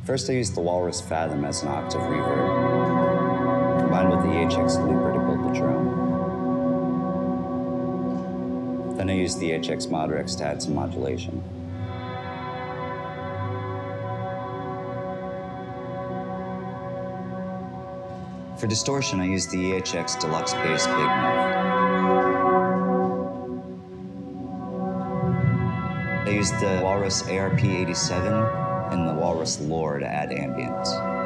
First I used the Walrus Fathom as an octave reverb, combined with the EHX looper to build the drone. Then I used the EHX Modrex to add some modulation. For distortion, I used the EHX Deluxe Bass Big Mouth. I used the Walrus ARP87 and the Walrus Lore to add ambience.